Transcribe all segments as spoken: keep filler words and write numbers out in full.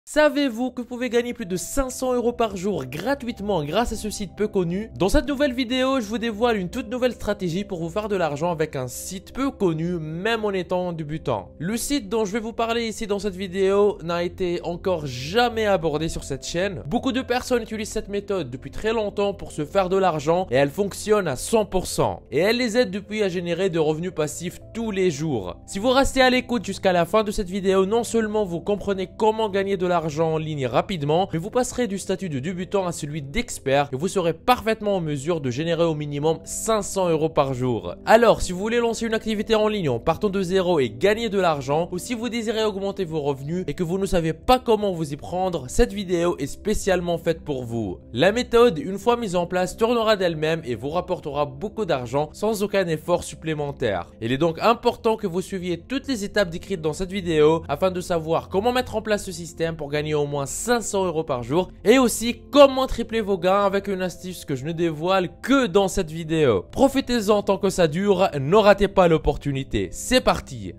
Savez-vous que vous pouvez gagner plus de cinq cents euros par jour gratuitement grâce à ce site peu connu? Dans cette nouvelle vidéo, je vous dévoile une toute nouvelle stratégie pour vous faire de l'argent avec un site peu connu, même en étant débutant. Le site dont je vais vous parler ici dans cette vidéo n'a été encore jamais abordé sur cette chaîne. Beaucoup de personnes utilisent cette méthode depuis très longtemps pour se faire de l'argent et elle fonctionne à cent pour cent. Et elle les aide depuis à générer de revenus passifs tous les jours. Si vous restez à l'écoute jusqu'à la fin de cette vidéo, non seulement vous comprenez comment gagner de l'argent en ligne rapidement, mais vous passerez du statut de débutant à celui d'expert et vous serez parfaitement en mesure de générer au minimum cinq cents euros par jour. Alors, si vous voulez lancer une activité en ligne en partant de zéro et gagner de l'argent, ou si vous désirez augmenter vos revenus et que vous ne savez pas comment vous y prendre, cette vidéo est spécialement faite pour vous. La méthode, une fois mise en place, tournera d'elle-même et vous rapportera beaucoup d'argent sans aucun effort supplémentaire. Il est donc important que vous suiviez toutes les étapes décrites dans cette vidéo afin de savoir comment mettre en place ce système pour gagner au moins cinq cents euros par jour et aussi comment tripler vos gains avec une astuce que je ne dévoile que dans cette vidéo. Profitez-en tant que ça dure, ne ratez pas l'opportunité. C'est parti!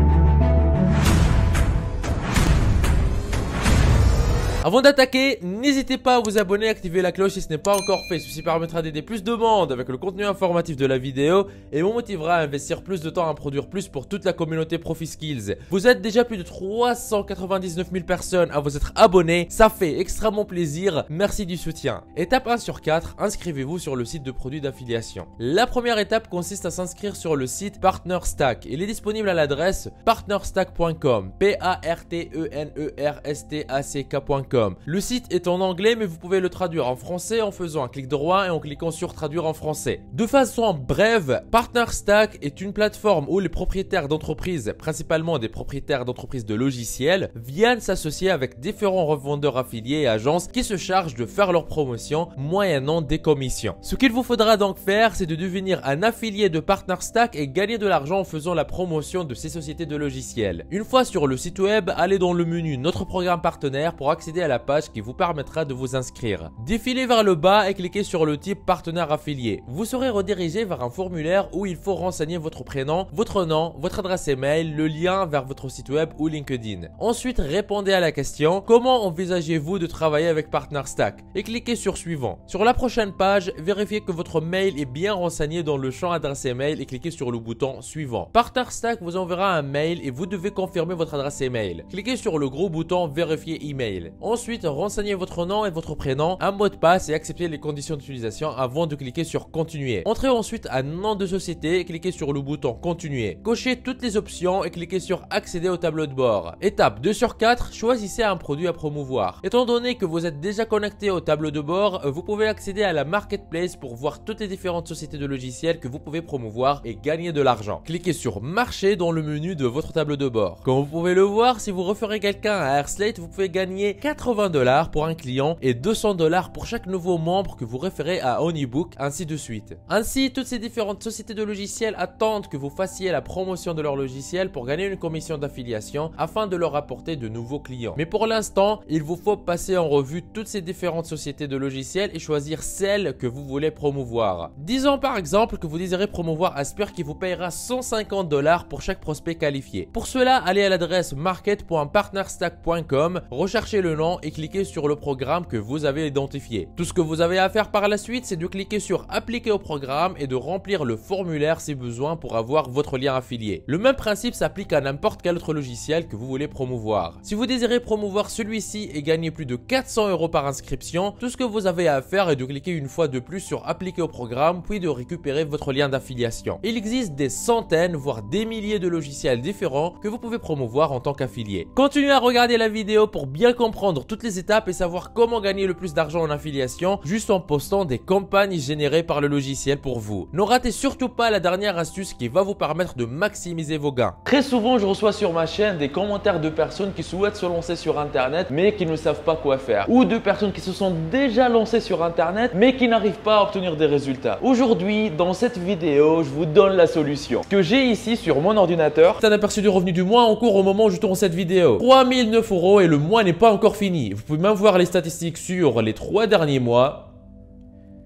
Avant d'attaquer, n'hésitez pas à vous abonner et activer la cloche si ce n'est pas encore fait. Ceci permettra d'aider plus de monde avec le contenu informatif de la vidéo et vous motivera à investir plus de temps à produire plus pour toute la communauté ProfiSkills. Vous êtes déjà plus de trois cent quatre-vingt-dix-neuf mille personnes à vous être abonnés. Ça fait extrêmement plaisir. Merci du soutien. Étape un sur quatre, inscrivez-vous sur le site de produits d'affiliation. La première étape consiste à s'inscrire sur le site PartnerStack. Il est disponible à l'adresse partnerstack point com. P A R T E N E R S T A C K point com. Le site est en anglais mais vous pouvez le traduire en français en faisant un clic droit et en cliquant sur traduire en français. De façon brève, PartnerStack est une plateforme où les propriétaires d'entreprises, principalement des propriétaires d'entreprises de logiciels, viennent s'associer avec différents revendeurs affiliés et agences qui se chargent de faire leur promotion moyennant des commissions. Ce qu'il vous faudra donc faire, c'est de devenir un affilié de PartnerStack et gagner de l'argent en faisant la promotion de ces sociétés de logiciels. Une fois sur le site web, allez dans le menu Notre programme partenaire pour accéder à la page qui vous permettra de vous inscrire. Défilez vers le bas et cliquez sur le type partenaire affilié. Vous serez redirigé vers un formulaire où il faut renseigner votre prénom, votre nom, votre adresse email, le lien vers votre site web ou LinkedIn. Ensuite, répondez à la question comment envisagez-vous de travailler avec PartnerStack et cliquez sur suivant. Sur la prochaine page, vérifiez que votre mail est bien renseigné dans le champ adresse email et cliquez sur le bouton suivant. PartnerStack vous enverra un mail et vous devez confirmer votre adresse email. Cliquez sur le gros bouton vérifier email. Ensuite, renseignez votre nom et votre prénom, un mot de passe et acceptez les conditions d'utilisation avant de cliquer sur continuer. Entrez ensuite un nom de société et cliquez sur le bouton continuer. Cochez toutes les options et cliquez sur accéder au tableau de bord. Étape deux sur quatre, choisissez un produit à promouvoir. Étant donné que vous êtes déjà connecté au tableau de bord, vous pouvez accéder à la marketplace pour voir toutes les différentes sociétés de logiciels que vous pouvez promouvoir et gagner de l'argent. Cliquez sur marché dans le menu de votre tableau de bord. Comme vous pouvez le voir, si vous référez quelqu'un à Airslate, vous pouvez gagner quatre-vingts dollars pour un client et deux cents dollars pour chaque nouveau membre que vous référez à Honeybook, ainsi de suite. Ainsi, toutes ces différentes sociétés de logiciels attendent que vous fassiez la promotion de leur logiciel pour gagner une commission d'affiliation afin de leur apporter de nouveaux clients. Mais pour l'instant, il vous faut passer en revue toutes ces différentes sociétés de logiciels et choisir celle que vous voulez promouvoir. Disons par exemple que vous désirez promouvoir Asper qui vous payera cent cinquante dollars pour chaque prospect qualifié. Pour cela, allez à l'adresse market point partnerstack point com, recherchez le nom et cliquez sur le programme que vous avez identifié. Tout ce que vous avez à faire par la suite, c'est de cliquer sur appliquer au programme et de remplir le formulaire si besoin pour avoir votre lien affilié. Le même principe s'applique à n'importe quel autre logiciel que vous voulez promouvoir. Si vous désirez promouvoir celui-ci et gagner plus de quatre cents euros par inscription, tout ce que vous avez à faire est de cliquer une fois de plus sur appliquer au programme puis de récupérer votre lien d'affiliation. Il existe des centaines voire des milliers de logiciels différents que vous pouvez promouvoir en tant qu'affilié. Continuez à regarder la vidéo pour bien comprendre toutes les étapes et savoir comment gagner le plus d'argent en affiliation juste en postant des campagnes générées par le logiciel pour vous. Ne ratez surtout pas la dernière astuce qui va vous permettre de maximiser vos gains. Très souvent, je reçois sur ma chaîne des commentaires de personnes qui souhaitent se lancer sur internet mais qui ne savent pas quoi faire, ou de personnes qui se sont déjà lancées sur internet mais qui n'arrivent pas à obtenir des résultats. Aujourd'hui, dans cette vidéo, je vous donne la solution. Ce que j'ai ici sur mon ordinateur, c'est un aperçu du revenu du mois en cours au moment où je tourne cette vidéo. trois mille neuf euros et le mois n'est pas encore fini. Vous pouvez même voir les statistiques sur les trois derniers mois.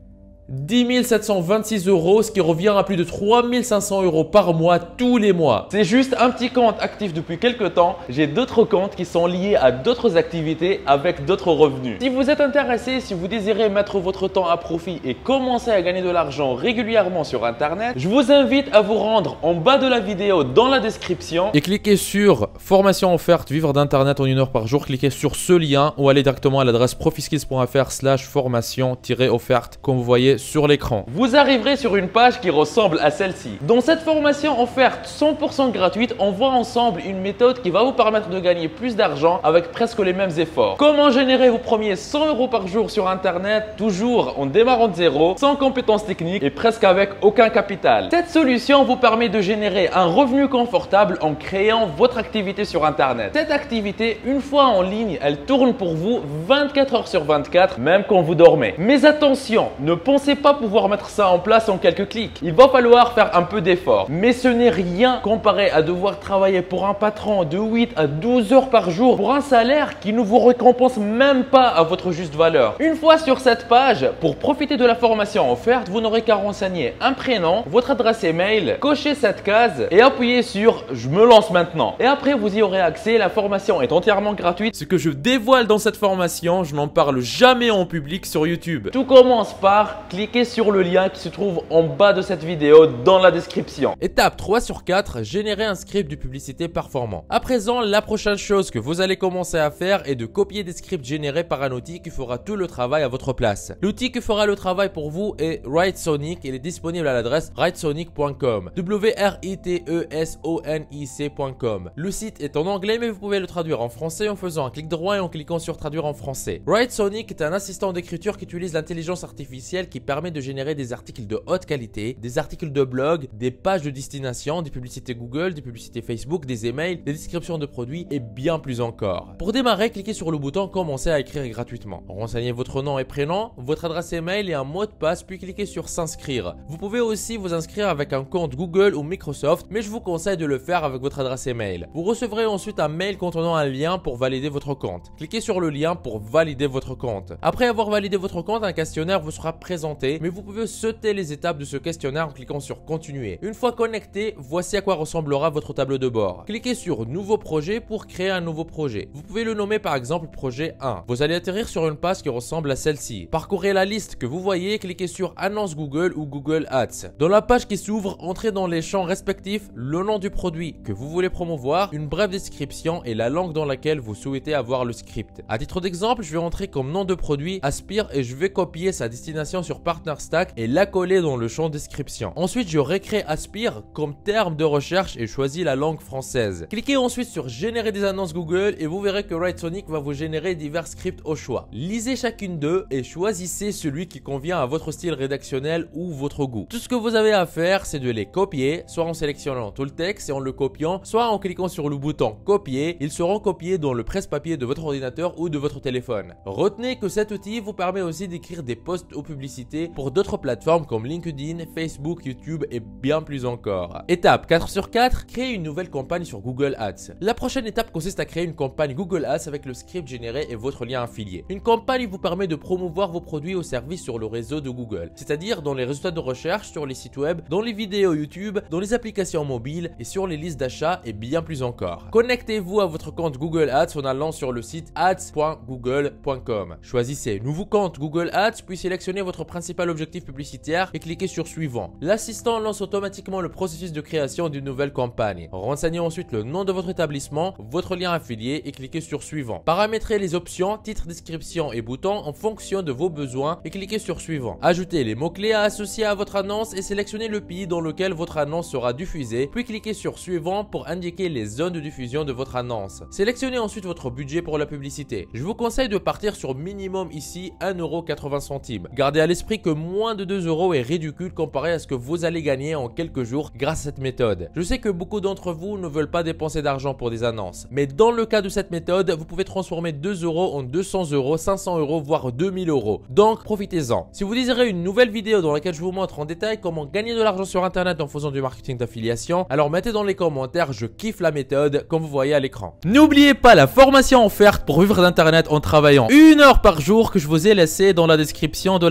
dix mille sept cent vingt-six euros, ce qui revient à plus de trois mille cinq cents euros par mois tous les mois. C'est juste un petit compte actif depuis quelques temps. J'ai d'autres comptes qui sont liés à d'autres activités avec d'autres revenus. Si vous êtes intéressé, si vous désirez mettre votre temps à profit et commencer à gagner de l'argent régulièrement sur Internet, je vous invite à vous rendre en bas de la vidéo dans la description et cliquez sur formation offerte vivre d'internet en une heure par jour. Cliquez sur ce lien ou allez directement à l'adresse profiskills point f r slash formation offerte comme vous voyez sur l'écran. Vous arriverez sur une page qui ressemble à celle-ci. Dans cette formation offerte cent pour cent gratuite, on voit ensemble une méthode qui va vous permettre de gagner plus d'argent avec presque les mêmes efforts. Comment générer vos premiers cent euros par jour sur Internet, toujours en démarrant de zéro, sans compétences techniques et presque avec aucun capital. Cette solution vous permet de générer un revenu confortable en créant votre activité sur Internet. Cette activité, une fois en ligne, elle tourne pour vous vingt-quatre heures sur vingt-quatre, même quand vous dormez. Mais attention, ne pensez pas pouvoir mettre ça en place en quelques clics. Il va falloir faire un peu d'effort. Mais ce n'est rien comparé à devoir travailler pour un patron de huit à douze heures par jour pour un salaire qui ne vous récompense même pas à votre juste valeur. Une fois sur cette page, pour profiter de la formation offerte, vous n'aurez qu'à renseigner un prénom, votre adresse email, cocher cette case et appuyer sur « Je me lance maintenant ». Et après, vous y aurez accès. La formation est entièrement gratuite. Ce que je dévoile dans cette formation, je n'en parle jamais en public sur YouTube. Tout commence par cliquer sur le lien qui se trouve en bas de cette vidéo dans la description. Étape trois sur quatre, générer un script de publicité performant. À présent, la prochaine chose que vous allez commencer à faire est de copier des scripts générés par un outil qui fera tout le travail à votre place. L'outil qui fera le travail pour vous est Writesonic. Il est disponible à l'adresse writesonic point com. W R I T E S O N I C point com. Le site est en anglais mais vous pouvez le traduire en français en faisant un clic droit et en cliquant sur traduire en français. Writesonic est un assistant d'écriture qui utilise l'intelligence artificielle qui permet de générer des articles de haute qualité, des articles de blog, des pages de destination, des publicités Google, des publicités Facebook, des emails, des descriptions de produits et bien plus encore. Pour démarrer, cliquez sur le bouton commencer à écrire gratuitement. Renseignez votre nom et prénom, votre adresse email et un mot de passe puis cliquez sur s'inscrire. Vous pouvez aussi vous inscrire avec un compte Google ou Microsoft mais je vous conseille de le faire avec votre adresse email. Vous recevrez ensuite un mail contenant un lien pour valider votre compte. Cliquez sur le lien pour valider votre compte. Après avoir validé votre compte, un questionnaire vous sera présenté mais vous pouvez sauter les étapes de ce questionnaire en cliquant sur continuer. Une fois connecté, voici à quoi ressemblera votre tableau de bord. Cliquez sur nouveau projet pour créer un nouveau projet. Vous pouvez le nommer par exemple projet un. Vous allez atterrir sur une page qui ressemble à celle-ci. Parcourez la liste que vous voyez, cliquez sur annonce Google ou Google Ads. Dans la page qui s'ouvre, entrez dans les champs respectifs le nom du produit que vous voulez promouvoir, une brève description et la langue dans laquelle vous souhaitez avoir le script. À titre d'exemple, je vais entrer comme nom de produit Aspire et je vais copier sa destination sur PartnerStack et la coller dans le champ description. Ensuite, je récrée Aspire comme terme de recherche et choisis la langue française. Cliquez ensuite sur générer des annonces Google et vous verrez que Writesonic va vous générer divers scripts au choix. Lisez chacune d'eux et choisissez celui qui convient à votre style rédactionnel ou votre goût. Tout ce que vous avez à faire, c'est de les copier, soit en sélectionnant tout le texte et en le copiant, soit en cliquant sur le bouton copier. Ils seront copiés dans le presse-papier de votre ordinateur ou de votre téléphone. Retenez que cet outil vous permet aussi d'écrire des posts aux publicités pour d'autres plateformes comme LinkedIn, Facebook, YouTube et bien plus encore. Étape quatre sur quatre, créer une nouvelle campagne sur Google Ads. La prochaine étape consiste à créer une campagne Google Ads avec le script généré et votre lien affilié. Une campagne vous permet de promouvoir vos produits ou services sur le réseau de Google, c'est-à-dire dans les résultats de recherche, sur les sites web, dans les vidéos YouTube, dans les applications mobiles et sur les listes d'achat et bien plus encore. Connectez-vous à votre compte Google Ads en allant sur le site ads point google point com. Choisissez nouveau compte Google Ads puis sélectionnez votre principal objectif publicitaire et cliquez sur suivant. L'assistant lance automatiquement le processus de création d'une nouvelle campagne. Renseignez ensuite le nom de votre établissement, votre lien affilié et cliquez sur suivant. Paramétrez les options, titre, description et boutons en fonction de vos besoins et cliquez sur suivant. Ajoutez les mots-clés à associer à votre annonce et sélectionnez le pays dans lequel votre annonce sera diffusée, puis cliquez sur suivant pour indiquer les zones de diffusion de votre annonce. Sélectionnez ensuite votre budget pour la publicité. Je vous conseille de partir sur minimum ici un euro quatre-vingts centimes. Gardez à l'esprit que moins de deux euros est ridicule comparé à ce que vous allez gagner en quelques jours grâce à cette méthode. Je sais que beaucoup d'entre vous ne veulent pas dépenser d'argent pour des annonces, mais dans le cas de cette méthode, vous pouvez transformer deux euros en deux cents euros, cinq cents euros, voire deux mille euros. Donc profitez-en. Si vous désirez une nouvelle vidéo dans laquelle je vous montre en détail comment gagner de l'argent sur internet en faisant du marketing d'affiliation, alors mettez dans les commentaires je kiffe la méthode comme vous voyez à l'écran. N'oubliez pas la formation offerte pour vivre d'internet en travaillant une heure par jour que je vous ai laissé dans la description de la vidéo.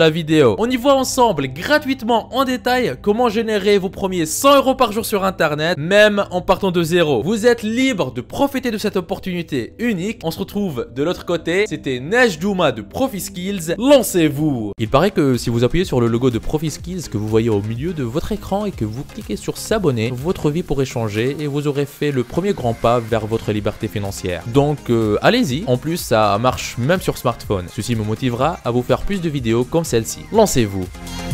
vidéo. On y voit ensemble gratuitement en détail comment générer vos premiers cent euros par jour sur internet, même en partant de zéro. Vous êtes libre de profiter de cette opportunité unique. On se retrouve de l'autre côté. C'était Najdouma de ProfiSkills. Lancez-vous. Il paraît que si vous appuyez sur le logo de ProfiSkills que vous voyez au milieu de votre écran et que vous cliquez sur s'abonner, votre vie pourrait changer et vous aurez fait le premier grand pas vers votre liberté financière. Donc euh, allez-y. En plus, ça marche même sur smartphone. Ceci me motivera à vous faire plus de vidéos comme celle-ci. Lancez-vous.